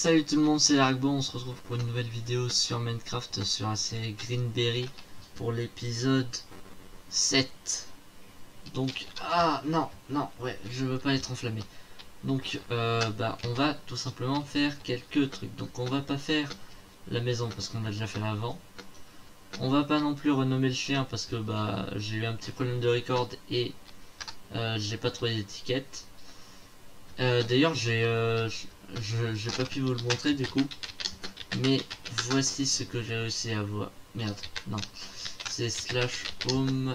Salut tout le monde, c'est Largbo, on se retrouve pour une nouvelle vidéo sur Minecraft sur la série Greenberry pour l'épisode 7. Donc, ouais, je veux pas être enflammé. Donc, on va tout simplement faire quelques trucs. Donc on va pas faire la maison parce qu'on a déjà fait l'avant. On va pas non plus renommer le chien parce que j'ai eu un petit problème de record et j'ai pas trouvé d'étiquette. D'ailleurs j'ai pas pu vous le montrer du coup, mais voici ce que j'ai réussi à voir. Merde, non, c'est slash home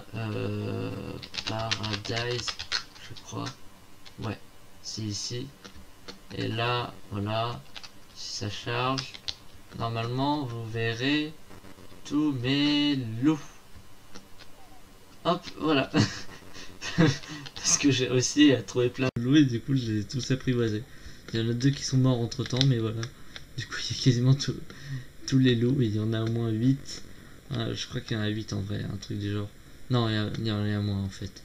paradise, je crois. Ouais, c'est ici. Et là, voilà, si ça charge, normalement vous verrez tous mes loups. Hop, voilà. Parce que j'ai réussi à trouver plein de loups et du coup je les ai tous apprivoisés. Il y en a deux qui sont morts entre temps, mais voilà. Du coup il y a quasiment tous les loups et il y en a au moins 8. Je crois qu'il y en a 8 en vrai, un truc du genre. Non, il y en a moins en fait.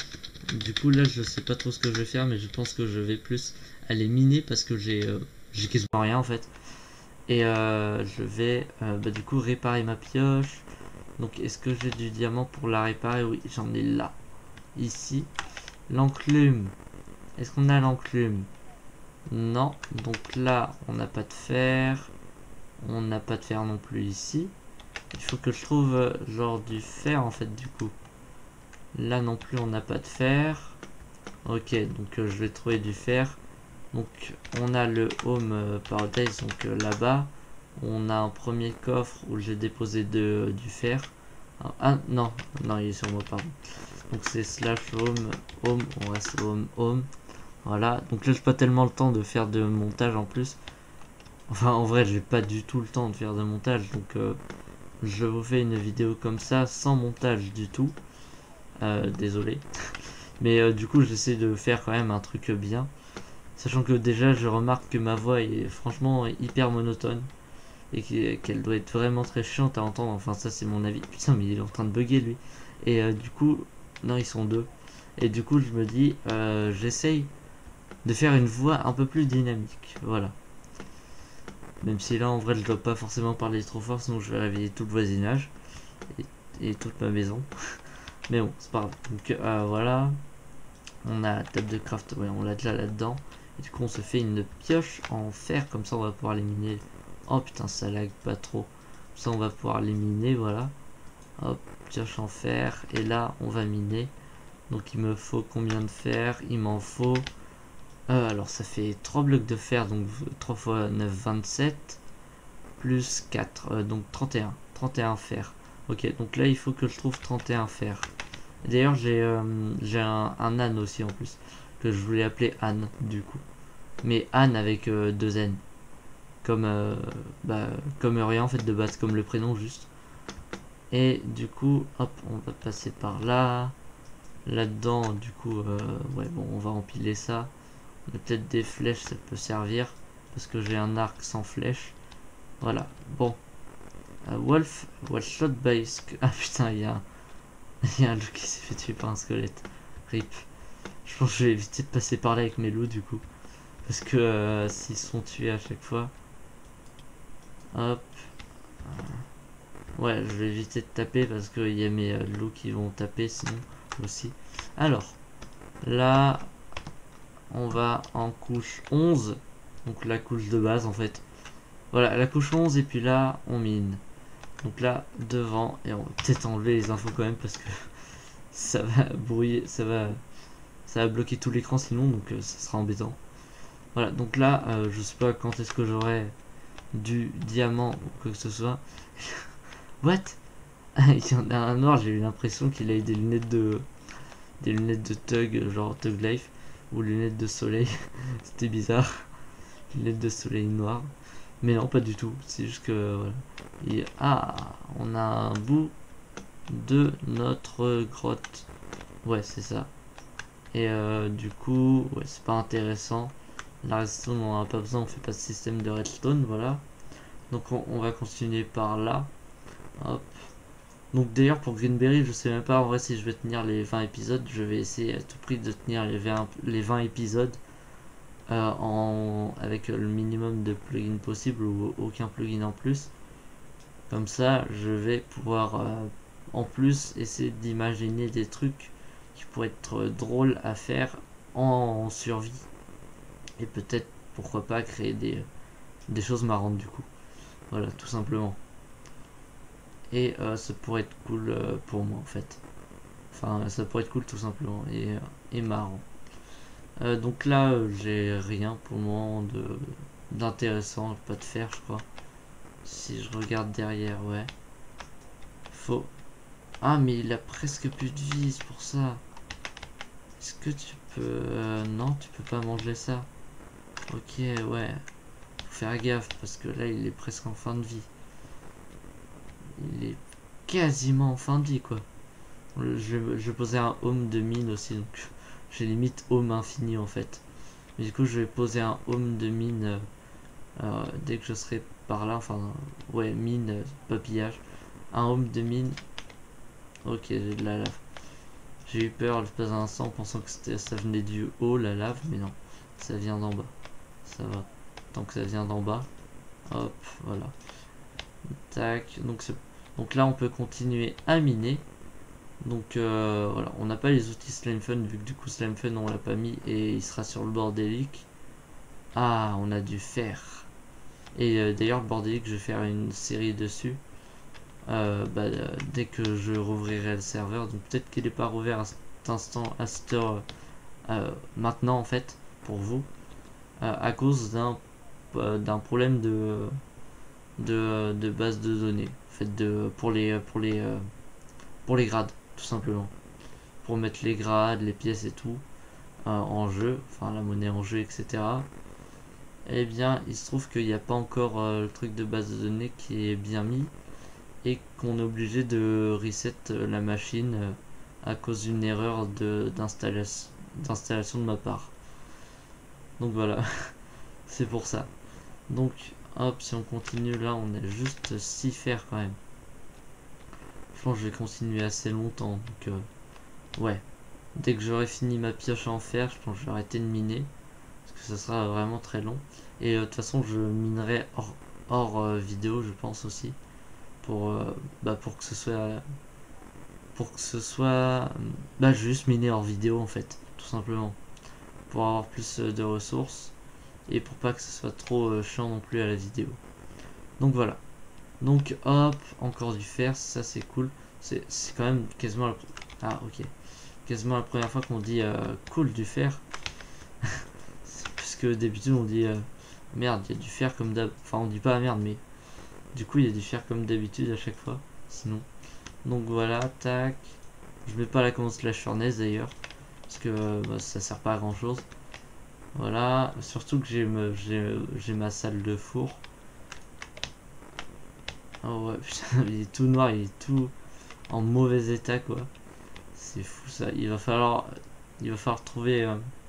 Du coup là je sais pas trop ce que je vais faire, mais je pense que je vais plus aller miner parce que j'ai quasiment rien en fait. Et je vais du coup réparer ma pioche. Donc est-ce que j'ai du diamant pour la réparer? Oui, j'en ai là. Ici. L'enclume. Est-ce qu'on a l'enclume? Non. Donc là, on n'a pas de fer. On n'a pas de fer non plus ici. Il faut que je trouve genre du fer en fait du coup. Là non plus, on n'a pas de fer. Ok, donc je vais trouver du fer. Donc on a le home paradise, donc là-bas. On a un premier coffre où j'ai déposé du fer. Ah non, il est sur moi, pardon. Donc c'est slash home, on reste home. Voilà, donc là j'ai pas tellement le temps de faire de montage en plus. Enfin en vrai j'ai pas du tout le temps de faire de montage, donc je vous fais une vidéo comme ça sans montage du tout. Désolé. Mais du coup j'essaie de faire quand même un truc bien. Sachant que déjà je remarque que ma voix est franchement hyper monotone. Et qu'elle doit être vraiment très chiante à entendre. Enfin ça c'est mon avis. Putain mais il est en train de bugger lui. Et du coup, non ils sont deux. Et du coup je me dis, j'essaye de faire une voix un peu plus dynamique. Voilà. Même si là en vrai je dois pas forcément parler trop fort, sinon je vais réveiller tout le voisinage. Et toute ma maison. Mais bon, c'est pas grave. Donc voilà. On a la table de craft, ouais, on l'a déjà là-dedans. Et du coup on se fait une pioche en fer, comme ça on va pouvoir les miner. Oh putain ça lag pas trop. Comme ça on va pouvoir les miner, voilà. Hop, pioche en fer. Et là on va miner. Donc il me faut combien de fer? Il m'en faut... alors ça fait 3 blocs de fer, donc 3 fois 9, 27. Plus 4, donc 31. 31 fer. Ok, donc là il faut que je trouve 31 fer. D'ailleurs j'ai un âne aussi en plus. Que je voulais appeler Anne du coup. Mais Anne avec 2 N. Comme, comme rien en fait de base, comme le prénom juste. Et du coup, hop, on va passer par là. Là-dedans, du coup, ouais, bon, on va empiler ça. On a peut-être des flèches, ça peut servir. Parce que j'ai un arc sans flèche. Voilà, bon. Wolf was shot by... Ah putain, il y a un loup qui s'est fait tuer par un squelette. RIP. Je pense que je vais éviter de passer par là avec mes loups, du coup. Parce que s'ils sont tués à chaque fois... Hop. Ouais, je vais éviter de taper parce qu'il y a mes loups qui vont taper sinon aussi. Alors, là, on va en couche 11. Donc la couche de base en fait. Voilà, la couche 11 et puis là, on mine. Donc là, devant, et on va peut-être enlever les infos quand même parce que ça va brouiller, ça va bloquer tout l'écran sinon, donc ça sera embêtant. Voilà, donc là, je sais pas quand est-ce que j'aurai du diamant ou quoi que ce soit. What? Il y en a un noir, j'ai eu l'impression qu'il avait des lunettes de Tug, genre Tug Life, ou lunettes de soleil. C'était bizarre. Lunettes de soleil noires. Mais non, pas du tout. C'est juste que voilà. Et, on a un bout de notre grotte. Ouais, c'est ça. Et du coup, ouais, c'est pas intéressant. La redstone, on en a pas besoin, on fait pas de système de redstone, voilà. Donc on va continuer par là. Hop. Donc d'ailleurs pour Greenberry, je sais même pas en vrai si je vais tenir les 20 épisodes. Je vais essayer à tout prix de tenir les 20 épisodes. avec le minimum de plugins possible ou aucun plugin en plus. Comme ça, je vais pouvoir en plus essayer d'imaginer des trucs qui pourraient être drôles à faire en survie. Et peut-être, pourquoi pas, créer des choses marrantes du coup. Voilà, tout simplement. Et ça pourrait être cool pour moi en fait. Enfin, ça pourrait être cool tout simplement et marrant. Donc là, j'ai rien pour le moment d'intéressant, pas de fer, je crois. Si je regarde derrière, ouais. Faut. Ah, mais il a presque plus de vie, c'est pour ça. Est-ce que tu peux. Non, tu peux pas manger ça. Ok, ouais. Faut faire gaffe parce que là, il est presque en fin de vie. Il est quasiment en fin de vie, quoi. Je posais un home de mine aussi, donc j'ai limite home infini en fait. Mais du coup, je vais poser un home de mine dès que je serai par là. Enfin, ouais, mine, papillage. Un home de mine. Ok, j'ai de la lave. J'ai eu peur l'espace d'un instant pensant que ça venait du haut, la lave, mais non, ça vient d'en bas. Ça va. Tant que ça vient d'en bas. Hop, voilà. Tac. Donc là, on peut continuer à miner. Donc voilà, on n'a pas les outils SlimeFun vu que du coup SlimeFun on l'a pas mis et il sera sur le bordélique. Ah, on a du fer. Et d'ailleurs le bordélique, je vais faire une série dessus. Dès que je rouvrirai le serveur, donc peut-être qu'il n'est pas rouvert à cet instant, à cette heure, maintenant en fait, pour vous, à cause d'un problème de base de données, en fait, pour les grades, tout simplement. Pour mettre les grades, les pièces et tout en jeu, enfin la monnaie en jeu, etc. Eh bien, il se trouve qu'il n'y a pas encore le truc de base de données qui est bien mis et qu'on est obligé de reset la machine à cause d'une erreur d'installation de ma part. Donc voilà, c'est pour ça. Donc, hop, si on continue là, on a juste 6 fers quand même. Je pense que je vais continuer assez longtemps. Donc, ouais. Dès que j'aurai fini ma pioche en fer, je pense que je vais arrêter de miner. Parce que ça sera vraiment très long. Et de toute façon, je minerai hors vidéo, je pense aussi. Pour, pour que ce soit. Pour que ce soit. Juste miner hors vidéo en fait, tout simplement. Pour avoir plus de ressources. Et pour pas que ce soit trop chiant non plus à la vidéo. Donc voilà. Donc hop, encore du fer, ça c'est cool. C'est quand même quasiment la... Ah ok. Quasiment la première fois qu'on dit cool du fer. Puisque d'habitude on dit merde, il y a du fer comme d'hab. Enfin on dit pas merde mais du coup il y a du fer comme d'habitude à chaque fois. Sinon. Donc voilà, tac. Je mets pas la commande slash furnace d'ailleurs. Parce que ça sert pas à grand chose. Voilà. Surtout que j'ai ma salle de four. Oh ouais, putain, il est tout noir, il est tout en mauvais état quoi. C'est fou ça. Il va falloir trouver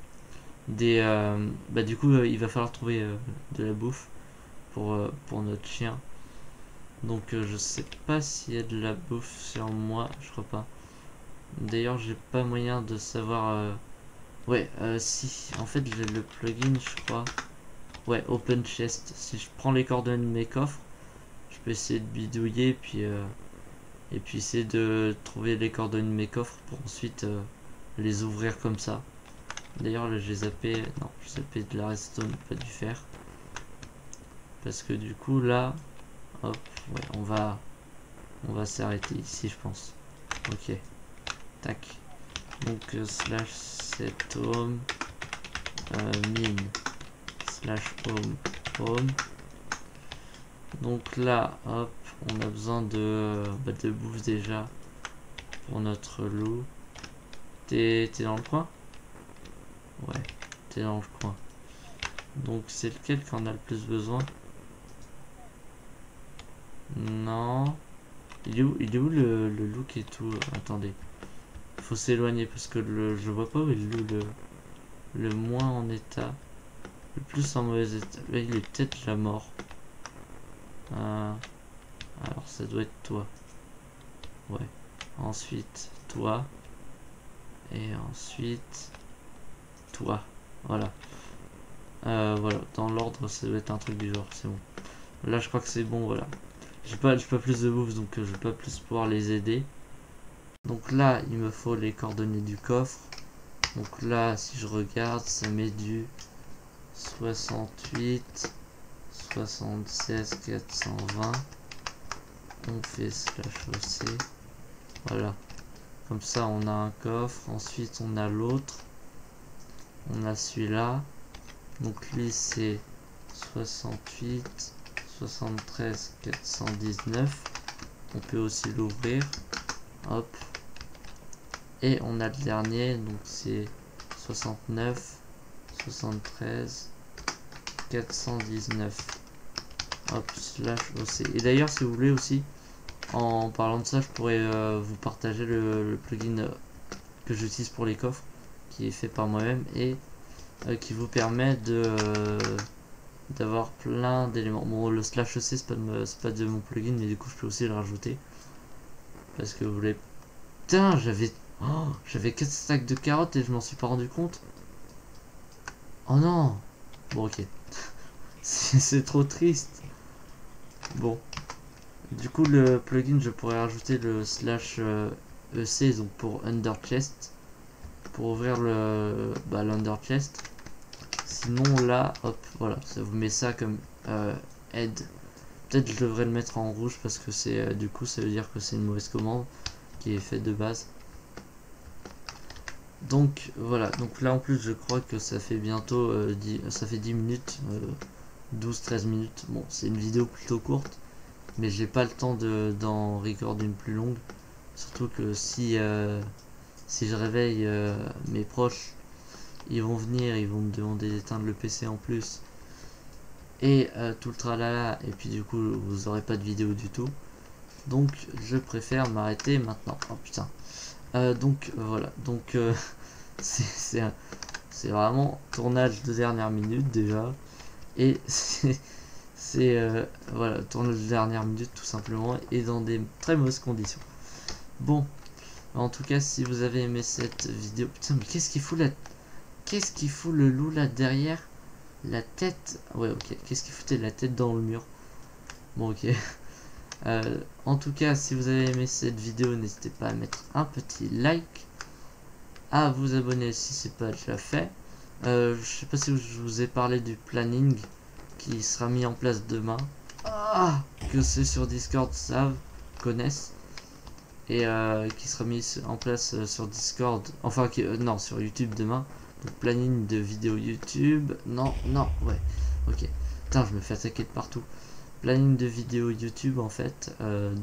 du coup, il va falloir trouver de la bouffe pour notre chien. Donc je sais pas s'il y a de la bouffe sur moi, je crois pas. D'ailleurs, j'ai pas moyen de savoir. Ouais, si. En fait, j'ai le plugin, je crois. Ouais, Open Chest. Si je prends les coordonnées de mes coffres, je peux essayer de bidouiller et puis essayer de trouver les coordonnées de mes coffres pour ensuite les ouvrir comme ça. D'ailleurs, là, j'ai zappé. Non, j'ai zappé de la redstone, pas du fer. Parce que du coup, là, hop, ouais, on va s'arrêter ici, je pense. Ok, tac. Donc slash set home mine slash home. Donc là, hop, on a besoin de bouffe déjà pour notre loup. T'es dans le coin? Ouais, t'es dans le coin. Donc c'est lequel qu'on a le plus besoin? Non. Il est où le loup qui est tout... Attendez. Faut s'éloigner parce que je vois pas où est le loup le moins en état. Le plus en mauvais état. Là, il est peut-être déjà mort. Alors ça doit être toi. Ouais. Ensuite toi. Et ensuite toi. Voilà. Voilà, dans l'ordre, ça doit être un truc du genre, c'est bon. Là, je crois que c'est bon, voilà. J'ai pas plus de bouffe, donc je vais pas plus pouvoir les aider. Donc là, il me faut les coordonnées du coffre. Donc là, si je regarde, ça met du 68, 76, 420. On fait /OC. Voilà. Comme ça, on a un coffre. Ensuite, on a l'autre. On a celui-là. Donc lui, c'est 68, 73, 419. On peut aussi l'ouvrir. Hop. Et on a le dernier. Donc c'est 69, 73, 419. Hop, /OC. Et d'ailleurs, si vous voulez aussi, en parlant de ça, je pourrais vous partager le plugin que j'utilise pour les coffres, qui est fait par moi-même et qui vous permet de d'avoir plein d'éléments. Bon, le /OC c'est pas de mon plugin, mais du coup je peux aussi le rajouter parce que vous voulez. Putain, j'avais 4 stacks de carottes et je m'en suis pas rendu compte. Oh non. Bon, ok. C'est trop triste. Bon, du coup le plugin, je pourrais rajouter le /EC, donc pour under chest, pour ouvrir l'under chest. Sinon là, hop, voilà, ça vous met ça comme aide. Peut-être je devrais le mettre en rouge parce que c'est du coup ça veut dire que c'est une mauvaise commande qui est faite de base. Donc voilà, donc là en plus je crois que ça fait bientôt ça fait 10 minutes, 12-13 minutes. Bon, c'est une vidéo plutôt courte, mais j'ai pas le temps d'en record une plus longue. Surtout que si je réveille mes proches, ils vont venir, ils vont me demander d'éteindre le PC en plus. Et tout le tralala, et puis du coup vous aurez pas de vidéo du tout. Donc je préfère m'arrêter maintenant. Oh putain. Donc voilà, donc c'est vraiment tournage de dernière minute déjà. Et c'est voilà, tournage de dernière minute tout simplement, et dans des très mauvaises conditions. Bon, en tout cas, si vous avez aimé cette vidéo. Putain, mais qu'est-ce qu'il fout le loup là derrière? La tête. Ouais, ok. Qu'est-ce qu'il foutait la tête dans le mur? Bon, ok. En tout cas, si vous avez aimé cette vidéo, n'hésitez pas à mettre un petit like, à vous abonner si c'est pas déjà fait. Je sais pas si je vous ai parlé du planning qui sera mis en place demain. Que ceux sur Discord savent, connaissent. Et qui sera mis en place sur Discord. Enfin, non, sur YouTube demain. Donc, planning de vidéo YouTube. Non, ouais. Ok. Putain, je me fais attaquer de partout. Planning de vidéo YouTube en fait.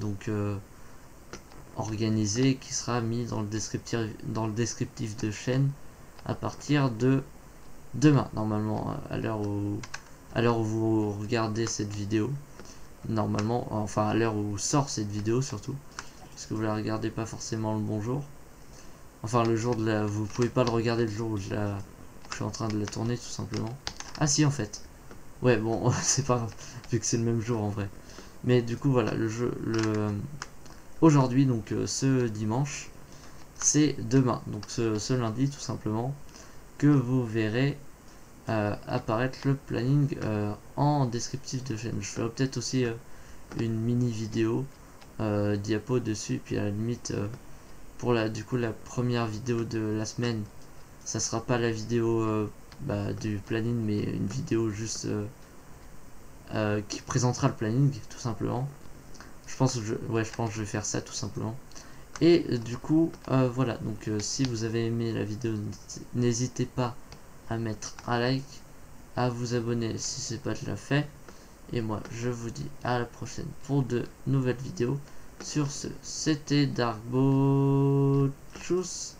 Organisé, qui sera mis dans le descriptif de chaîne à partir de demain, normalement, à l'heure où vous regardez cette vidéo. Normalement, enfin à l'heure où sort cette vidéo surtout, parce que vous la regardez pas forcément le bonjour. Enfin le jour de vous pouvez pas le regarder le jour où je suis en train de la tourner tout simplement. Ah si en fait. Ouais bon c'est pas grave, vu que c'est le même jour en vrai. Mais du coup voilà, aujourd'hui donc ce dimanche, c'est demain, donc ce lundi tout simplement, que vous verrez apparaître le planning en descriptif de chaîne. Je ferai peut-être aussi une mini vidéo diapo dessus, puis à la limite pour la première vidéo de la semaine, ça sera pas la vidéo du planning, mais une vidéo juste qui présentera le planning tout simplement. Je pense que je vais faire ça tout simplement. Et du coup voilà, donc si vous avez aimé la vidéo, n'hésitez pas à mettre un like, à vous abonner si c'est pas déjà fait. Et moi je vous dis à la prochaine pour de nouvelles vidéos. Sur ce, c'était Darkbo. Tchuss.